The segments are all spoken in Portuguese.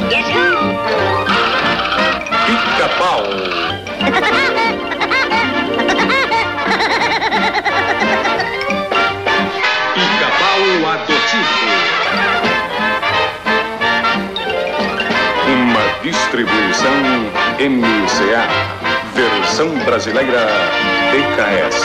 Pica-pau. Pica-pau adotivo. Uma distribuição MCA. Versão brasileira BKS.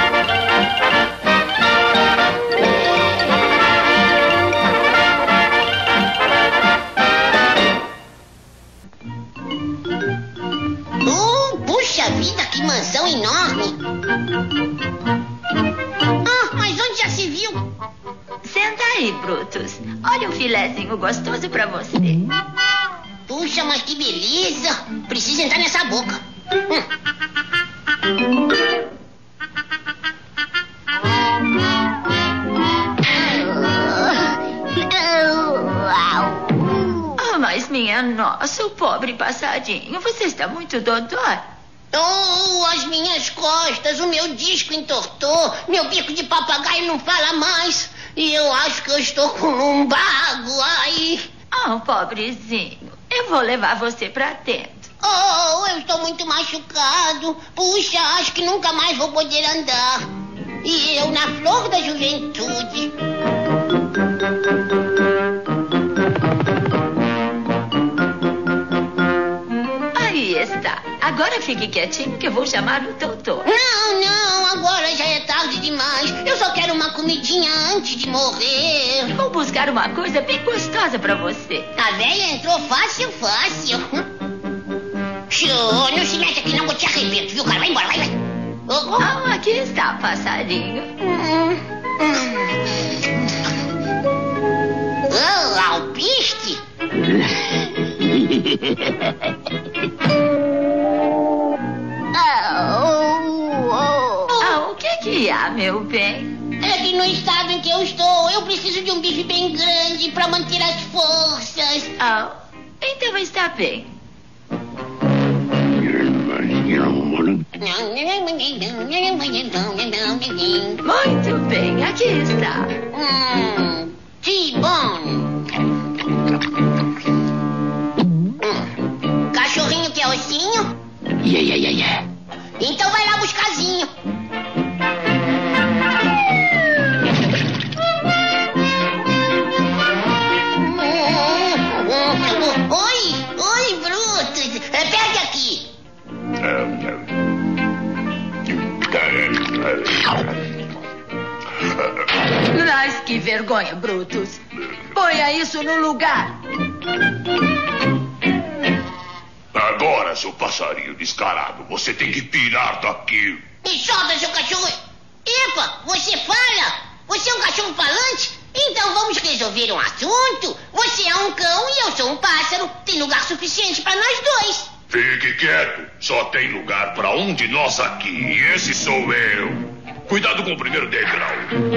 Puxa vida, que mansão enorme! Mas onde já se viu? Senta aí, Brutus. Olha um filezinho gostoso pra você. Puxa, mas que beleza! Precisa entrar nessa boca. Mas minha nossa, o pobre passarinho, você está muito dodói. As minhas costas, o meu disco entortou, meu bico de papagaio não fala mais. E eu acho que eu estou com lumbago, ai. Pobrezinho, eu vou levar você pra dentro. Eu estou muito machucado. Puxa, acho que nunca mais vou poder andar. E eu na flor da juventude. Aí está. Agora fique quietinho que eu vou chamar o doutor. Não, agora já é tarde demais. Eu só quero uma comidinha antes de morrer. Vou buscar uma coisa bem gostosa pra você. A velha entrou fácil. Show, não se mete aqui não, vou te arrebento, viu, cara? Vai embora, vai. Aqui está, passarinho. Alpiste? O que há, meu bem? É que no estado em que eu estou, eu preciso de um bife bem grande pra manter as forças. Então está bem. Muito bem, aqui está. T-bone. Cachorrinho quer ossinho? Yeah. Então vai lá buscarzinho. Oi, Brutus. Pede aqui. Mas que vergonha, Brutus. Ponha isso no lugar. Agora, seu passarinho descarado, você tem que pirar daqui. Me solta, seu cachorro. Epa, você fala? Você é um cachorro falante? Então vamos resolver um assunto. Você é um cão e eu sou um pássaro. Tem lugar suficiente para nós dois. Fique quieto. Só tem lugar para um de nós aqui. E esse sou eu. Cuidado com o primeiro degrau.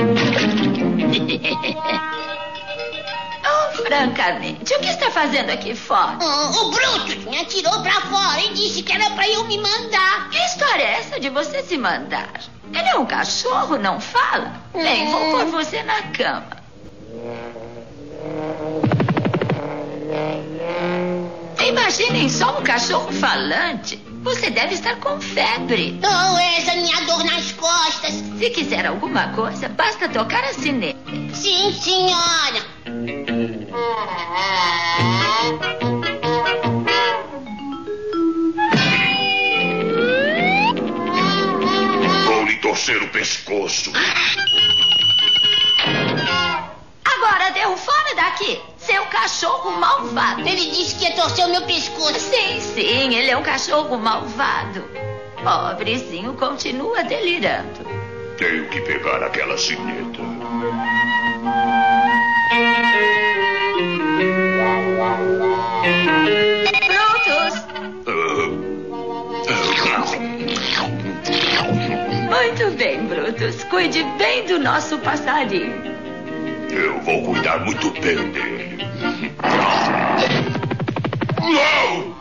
Francamente, o que está fazendo aqui fora? O Brutus me atirou pra fora e disse que era pra eu me mandar. Que história é essa de você se mandar? Ele é um cachorro, não fala? Bem, vou pôr você na cama. Imaginem só um cachorro falante. Você deve estar com febre. Essa minha dor nas costas. Se quiser alguma coisa, basta tocar a sineta. Sim, senhora. Vou lhe torcer o pescoço. Agora deu fora daqui, seu cachorro malvado. Ele disse que ia torcer o meu pescoço. Sim, ele é um cachorro malvado. Pobrezinho, continua delirando. Tenho que pegar aquela sineta. Brutus! Muito bem, Brutus. Cuide bem do nosso passarinho. Eu vou cuidar muito bem dele. Não!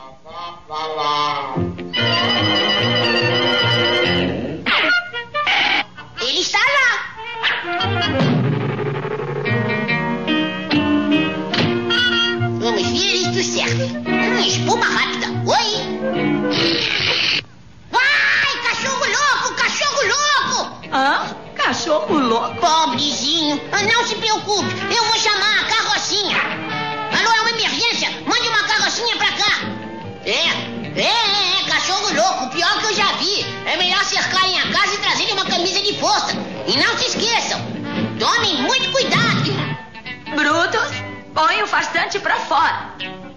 Ele está lá. Vamos ver. isto serve. Espuma rápida. Oi? Vai, cachorro louco, cachorro louco! Hã? Cachorro louco? Pobrezinho, não se preocupe, eu vou chamar a carrocinha. Alô, é uma emergência, mande uma carrocinha pra cá. Cachorro louco, pior que eu já vi. É melhor cercarem a casa e trazerem uma camisa de força. E não se esqueçam, tomem muito cuidado. Brutus, põe o fartante pra fora.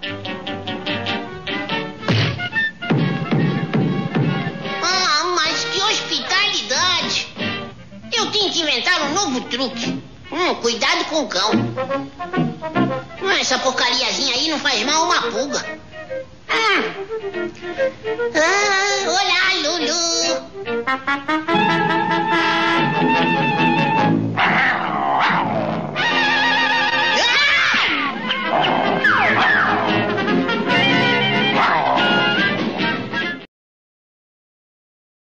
Mas que hospitalidade. Eu tenho que inventar um novo truque. Cuidado com o cão. Essa porcariazinha aí não faz mal a uma pulga. Olá, Lulu.